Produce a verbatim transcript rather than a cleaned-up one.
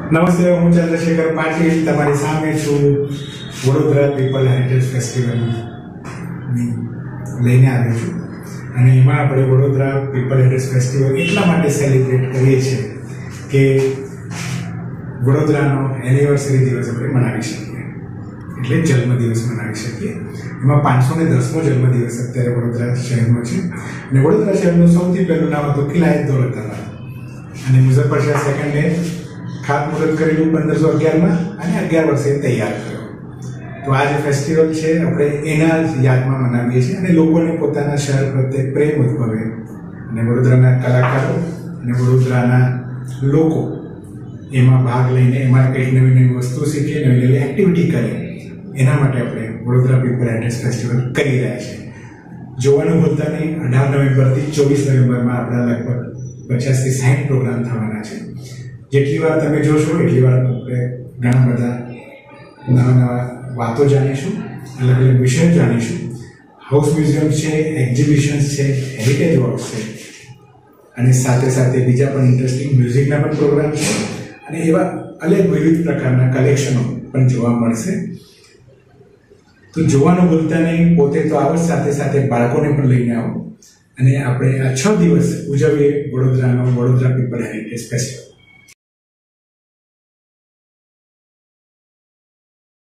નમસ્તે, હું ચંદ્રશેખર પાટીલ તમારી સામે છું. વડોદરા પીપલ હેરિટેજ ફેસ્ટિવલ લઈને આવ્યો છું અને એમાં આપણે વડોદરા પીપલ હેરિટેજ ફેસ્ટિવલ એટલા માટે સેલિબ્રેટ કરીએ છીએ કે વડોદરાનો એનિવર્સરી દિવસ આપણે મનાવી શકીએ, એટલે જન્મદિવસ મનાવી શકીએ. એમાં પાંચસો ને દસમો જન્મદિવસ અત્યારે વડોદરા શહેરનો છે અને વડોદરા શહેરનું સૌથી પહેલું નામ હતું કિલાયત દૌલતાબાદ અને મુઝફ્ફર શાહ સેકન્ડે ખાતમુહૂર્ત કરેલું પંદરસો અગિયારમાં અને અગિયાર વર્ષે તૈયાર કર્યો. તો આ જે ફેસ્ટિવલ છે આપણે એના જ યાદમાં મનાવીએ છીએ અને લોકોને પોતાના શહેર પ્રત્યે પ્રેમ ઉદ્ભવે અને વડોદરાના કલાકારો અને વડોદરાના લોકો એમાં ભાગ લઈને એમાં કંઈક નવી નવી વસ્તુ શીખે, નવી નવી એક્ટિવિટી કરે, એના માટે આપણે વડોદરા પીપલ હેરિટેજ ફેસ્ટિવલ કરી રહ્યા છીએ. જોવાનું ભૂલતા નહીં, અઢાર નવેમ્બરથી ચોવીસ નવેમ્બરમાં આપણા લગભગ પચાસથી સાઠ પ્રોગ્રામ થવાના છે. જેટલી વાર તમે જોશો એટલી વાર આપણે ઘણા બધા નવા નવા વાતો જાણીશું, અલગ અલગ વિષયો જાણીશું. હાઉસ મ્યુઝિયમ છે, એક્ઝિબિશન્સ છે, હેરિટેજ વોક્સ છે અને સાથે સાથે બીજા પણ ઇન્ટરેસ્ટિંગ મ્યુઝિકના પણ પ્રોગ્રામ છે અને એવા અલગ વિવિધ પ્રકારના કલેક્શનો પણ જોવા મળશે. તો જોવાનું ભૂલતા નહીં, પોતે તો આવો, સાથે સાથે બાળકોને પણ લઈને આવો અને આપણે આ છ દિવસ ઉજવીએ વડોદરાનો વડોદરા પીપલ હેરિટેજ ફેસ્ટિવલ.